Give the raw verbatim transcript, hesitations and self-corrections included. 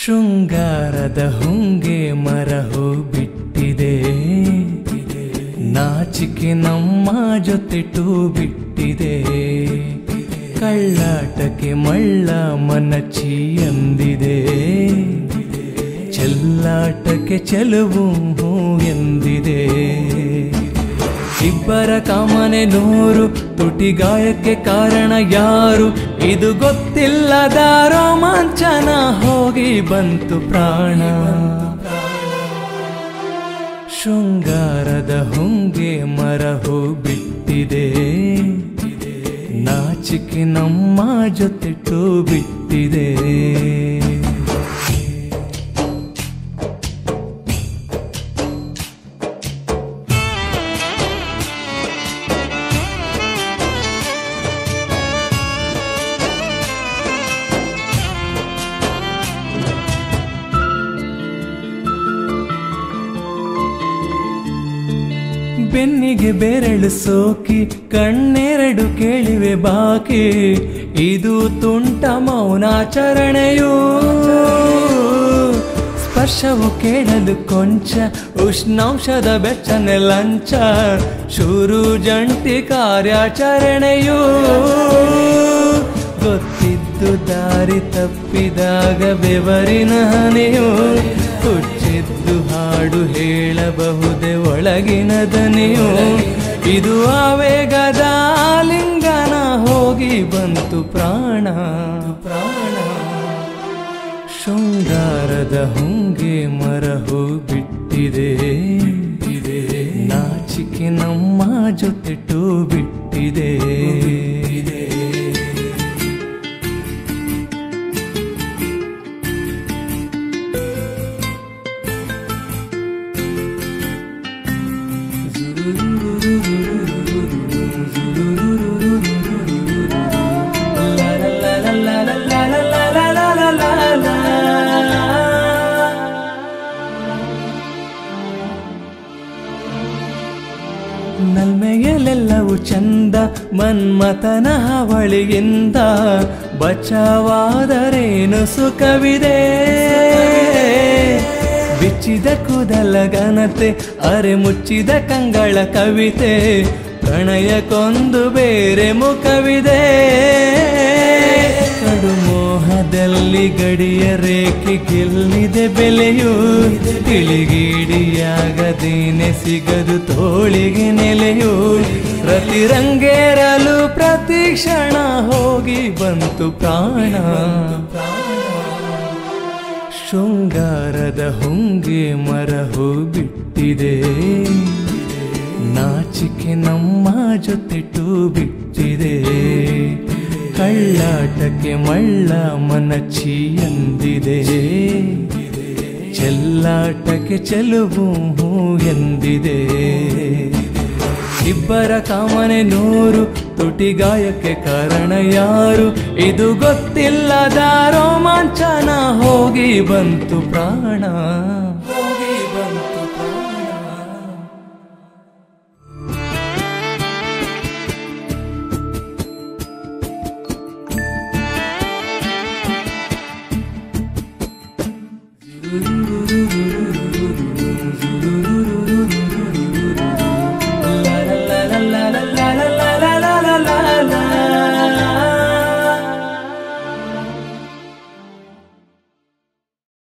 ಶೃಂಗಾರದ ಹೊಂಗೆ ಮರ ಹೂ ಬಿಟ್ಟಿದೆ, ನಾಚಿಕೆ ನಮ್ಮ ಜೊತೆಟು ಬಿಟ್ಟಿದೆ. ಕಳ್ಳಾಟಕ್ಕೆ ಮಳ್ಳ ಮನಚಿ ಎಂದಿದೆ, ಚೆಲ್ಲಾಟಕ್ಕೆ ಚೆಲುವು ಹೂ ಎಂದಿದೆ. ಇಬ್ಬರ ಕಾಮನೆ ನೂರು, ತುಟಿಗಾಯಕ್ಕೆ ಕಾರಣ ಯಾರು? ಇದು ಗೊತ್ತಿಲ್ಲದ ರೋಮಾಂಚನ, ಹೋಗಿ ಬಂತು ಪ್ರಾಣ. ಶೃಂಗಾರದ ಹೊಂಗೆ ಮರ ಹೂ ಬಿಟ್ಟಿದೆ, ನಾಚಿಕೆ ನಮ್ಮ ಜೊತೆಟು ಬಿಟ್ಟಿದೆ. ಬೆನ್ನಿಗೆ ಬೆರಳು ಸೋಕಿ ಕಣ್ಣೆರಡು ಕೇಳಿವೆ ಬಾಕಿ, ಇದು ತುಂಟ ಮೌನಾಚರಣೆಯು. ಸ್ಪರ್ಶವು ಕೇಳಲು ಕೊಂಚ, ಉಷ್ಣಾಂಶದ ಬೆಚ್ಚನೆ ಲಂಚ, ಶುರು ಜಂಟಿ ಕಾರ್ಯಾಚರಣೆಯು. ಗೊತ್ತಿದ್ದು ದಾರಿ ತಪ್ಪಿದಾಗ ಬೆವರಿನ ಹನಿಯು, ಹುಚ್ಚಿದ್ದು ಹಾಡು ಹೇಳಬಹುದೇ ಒಳಗಿನ ದನಿಯು. ಇದು ಆವೇಗದ ಲಿಂಗನ, ಹೋಗಿ ಬಂತು ಪ್ರಾಣ ಪ್ರಾಣ. ಶೃಂಗಾರದ ಹೊಂಗೆ ಮರ ಹೂ ಬಿಟ್ಟಿದೆ, ನಾಚಿಕೆ ನಮ್ಮ ಜೊತೆಟು ಬಿಟ್ಟಿದೆ. ನಲ್ಮೆಯಲೆಲ್ಲವೂ ಚಂದ, ಮನ್ಮಥನ ಹಾವಳಿಯಿಂದ ಬಚಾವಾದರೇನು ಸುಖವಿದೆ. ಬಿಚ್ಚಿದ ಕೂದಲ ಘನತೆ, ಅರೆ ಮುಚ್ಚಿದ ಕಂಗಳ ಕವಿತೆ, ಪ್ರಣಯಕ್ಕೊಂದು ಬೇರೆ ಮುಖವಿದೆ. ಕಡು ಮೋಹದಲ್ಲಿ ಗಡಿಯ ರೇಖೆ ಗೆಲ್ಲಿದೆ ಬೆಲೆಯು, ತಿಳಿಗೀಡಿಯಾಗದೇನೆ ಸಿಗದು ತೋಳಿಗೆ ನೆಲೆಯು. ಪ್ರತಿರಂಗೇರಲು ಪ್ರತಿ ಕ್ಷಣ, ಹೋಗಿ ಬಂತು ಪ್ರಾಣ. ಶೃಂಗಾರದ ಹೊಂಗೆ ಮರ ಹೂ ಬಿಟ್ಟಿದೆ, ನಾಚಿಕೆ ನಮ್ಮ ಜೊತೆಟು ಬಿಟ್ಟಿದೆ. ಕಳ್ಳಾಟಕ್ಕೆ ಮಳ್ಳ ಮನಚಿ ಎಂದಿದೆ, ಚೆಲ್ಲಾಟಕ್ಕೆ ಚೆಲುವು ಹೂ ಎಂದಿದೆ. ಇಬ್ಬರ ಕಾಮನೆ ನೂರು, ತುಟಿಗಾಯಕ್ಕೆ ಕಾರಣ ಯಾರು? ಇದು ಗೊತ್ತಿಲ್ಲದ ರೋಮಾಂಚನ, ಹೋಗಿ ಬಂತು ಪ್ರಾಣ ಹೋಗಿ ಬಂತು ಪ್ರಾಣ. Guru